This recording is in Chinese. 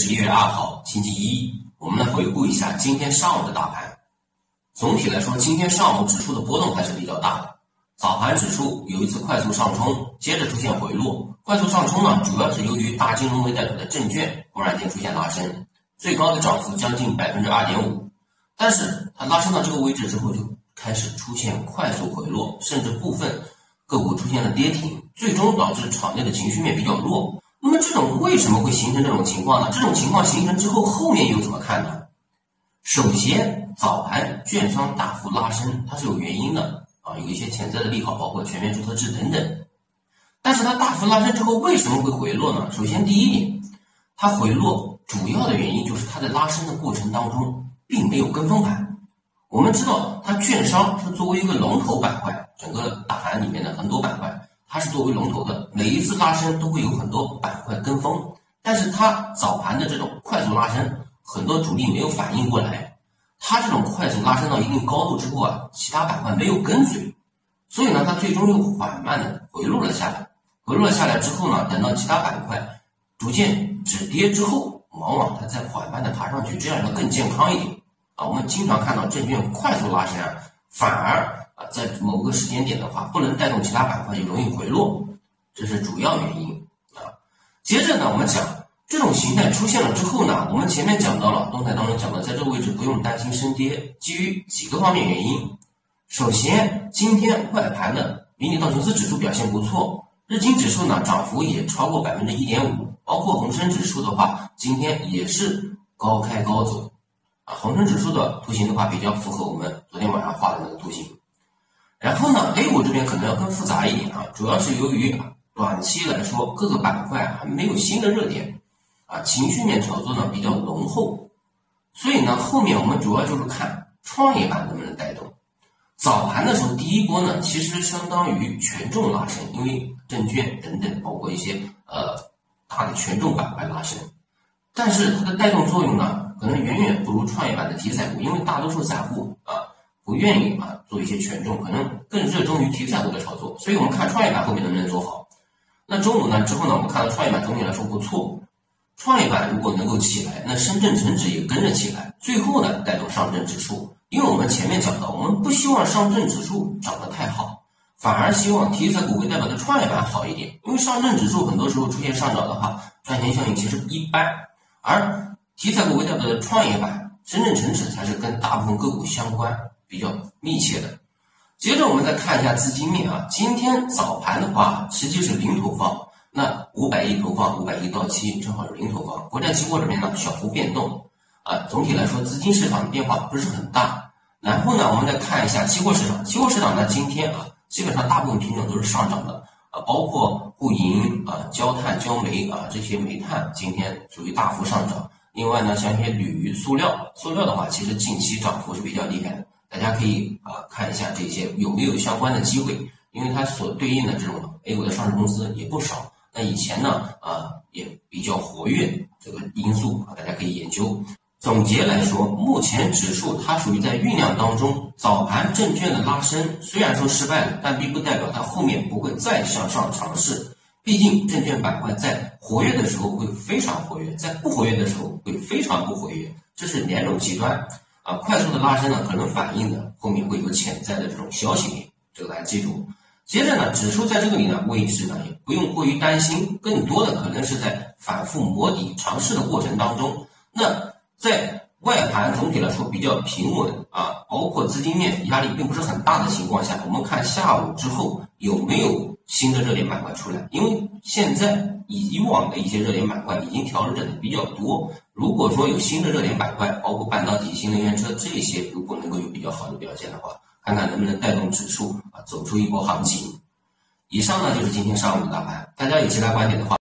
11月2号，星期一，我们来回顾一下今天上午的大盘。总体来说，今天上午指数的波动还是比较大的。早盘指数有一次快速上冲，接着出现回落。快速上冲呢，主要是由于大金融为代表的证券忽然间出现拉升，最高的涨幅将近 2.5%。但是它拉升到这个位置之后，就开始出现快速回落，甚至部分个股出现了跌停，最终导致场内的情绪面比较弱。那么这种为什么会形成这种情况呢？这种情况形成之后，后面又怎么看呢？首先，早盘券商大幅拉升，它是有原因的啊，有一些潜在的利好，包括全面注册制等等。但是它大幅拉升之后，为什么会回落呢？首先第一点，它回落主要的原因就是它在拉升的过程当中并没有跟风盘。我们知道，它券商是作为一个龙头板块，整个大盘里面的很多板块，它是作为龙头的，每一次拉升都会有很多板块跟风，但是它早盘的这种快速拉升，很多主力没有反应过来，它这种快速拉升到一定高度之后啊，其他板块没有跟随，所以呢，它最终又缓慢的回落了下来。回落下来之后呢，等到其他板块逐渐止跌之后，往往它再缓慢的爬上去，这样要更健康一点啊。我们经常看到证券快速拉升啊，反而在某个时间点的话，不能带动其他板块，就容易回落，这是主要原因啊。接着呢，我们讲这种形态出现了之后呢，我们前面讲到了动态当中讲的，在这个位置不用担心升跌，基于几个方面原因。首先，今天外盘的迷你道琼斯指数表现不错，日经指数呢涨幅也超过 1.5%， 包括恒生指数的话，今天也是高开高走啊。恒生指数的图形的话，比较符合我们昨天晚上画的那个图形。然后呢 ，A 股这边可能要更复杂一点啊，主要是由于短期来说各个板块还没有新的热点啊，情绪面炒作呢比较浓厚，所以呢后面我们主要就是看创业板能不能带动。早盘的时候第一波呢，其实相当于权重拉升，因为证券等等，包括一些大的权重板块拉升，但是它的带动作用呢，可能远远不如创业板的题材股，因为大多数散户不愿意做一些权重，可能更热衷于题材股的炒作，所以我们看创业板后面能不能做好。那中午呢之后呢，我们看到创业板总体来说不错，创业板如果能够起来，那深圳成指也跟着起来，最后呢带动上证指数。因为我们前面讲到，我们不希望上证指数涨得太好，反而希望题材股为代表的创业板好一点，因为上证指数很多时候出现上涨的话，赚钱效应其实一般，而题材股为代表的创业板、深圳成指才是跟大部分个股相关比较密切的。接着我们再看一下资金面啊，今天早盘的话实际是零投放，那500亿投放，500亿到期，正好是零投放。国债期货这边呢小幅变动总体来说资金市场的变化不是很大。然后呢，我们再看一下期货市场，期货市场呢今天基本上大部分品种都是上涨的包括沪银焦炭、焦煤这些煤炭今天属于大幅上涨。另外呢，像一些铝、塑料的话，其实近期涨幅是比较厉害的，大家可以看一下这些有没有相关的机会，因为它所对应的这种 A 股的上市公司也不少。那以前呢也比较活跃，这个因素大家可以研究。总结来说，目前指数它属于在酝酿当中，早盘证券的拉升虽然说失败了，但并不代表它后面不会再向上尝试。毕竟证券板块在活跃的时候会非常活跃，在不活跃的时候会非常不活跃，这是两种极端快速的拉升呢，可能反映的后面会有潜在的这种消息面，这个大家记住。接着呢，指数在这个里呢位置呢也不用过于担心，更多的可能是在反复摸底尝试的过程当中。那在外盘总体来说比较平稳包括资金面压力并不是很大的情况下，我们看下午之后有没有新的热点板块出来，因为现在以往的一些热点板块已经调整的比较多，如果说有新的热点板块，包括半导体、新能源车这些，如果能够有比较好的表现的话，看看能不能带动指数走出一波行情。以上呢就是今天上午的大盘，大家有其他观点的话